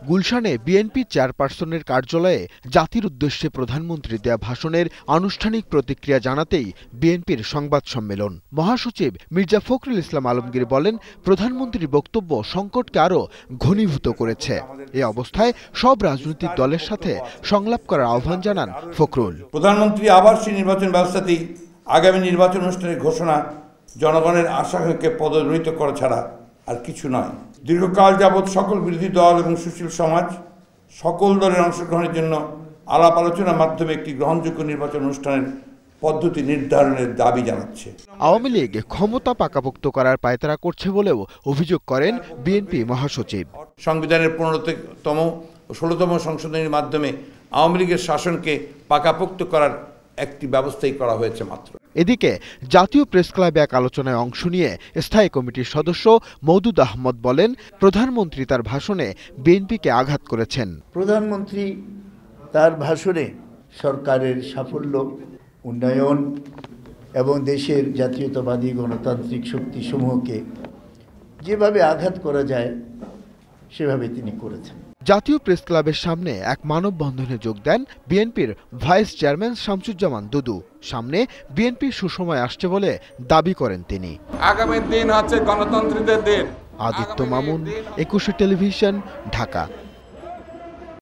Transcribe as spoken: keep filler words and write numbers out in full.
গুলশানে বিএনপি চেয়ারপারসনের কার্যালয়ে জাতির উদ্দেশ্যে প্রধানমন্ত্রী দেয়া ভাষণের আনুষ্ঠানিক প্রতিক্রিয়া জানাতেই বিএনপির সংবাদ সম্মেলন। মহাসচিব মির্জা ফখরুল ইসলাম আলমগীর বলেন, প্রধানমন্ত্রীর বক্তব্য সংকটকে আরও ঘনীভূত করেছে। এ অবস্থায় সব রাজনৈতিক দলের সাথে সংলাপ করার আহ্বান জানান ফখরুল। প্রধানমন্ত্রী আবাসী নির্বাচন ব্যবস্থাতেই আগামী নির্বাচন অনুষ্ঠানের ঘোষণা জনগণের আশাকে পদদলিত করা ছাড়া আর কিছু নয়। দীর্ঘকাল যাবৎ সকল বিরোধী দল এবং সুশীল সমাজ সকল দলের অংশগ্রহণের জন্য আলাপ আলোচনার মাধ্যমে একটি গ্রহণযোগ্য নির্বাচন অনুষ্ঠানের পদ্ধতি নির্ধারণের দাবি জানাচ্ছে। আওয়ামী লীগ ক্ষমতা পাকাপোক্ত করার পায়তারা করছে বলেও অভিযোগ করেন বিএনপি মহাসচিব। সংবিধানের পনেরোতম ও ষোলোতম সংশোধনীর মাধ্যমে আওয়ামী লীগের শাসনকে পাকাপোক্ত করার একটি ব্যবস্থাই করা হয়েছে মাত্র। এদিকে জাতীয় প্রেস ক্লাবে এক আলোচনায় অংশ নিয়ে স্থায়ী কমিটির সদস্য মওদুদ আহমদ বলেন, প্রধানমন্ত্রী তার ভাষণে বিএনপিকে আঘাত করেছেন। প্রধানমন্ত্রী তার ভাষণে সরকারের সাফল্য, উন্নয়ন এবং দেশের জাতীয়তাবাদী গণতান্ত্রিক শক্তিসমূহকে যেভাবে আঘাত করা যায় সেভাবে তিনি করেছেন। জাতীয় প্রেস ক্লাবের সামনে এক মানববন্ধনে যোগ দেন বিএনপির ভাইস চেয়ারম্যান শামসুজ্জামান দুদু। সামনে বিএনপির সুসময় আসছে বলে দাবি করেন তিনি। আগামী দিন হচ্ছে গণতন্ত্রীদের দিন। আদিত্য মামুন, একুশে টেলিভিশন, ঢাকা।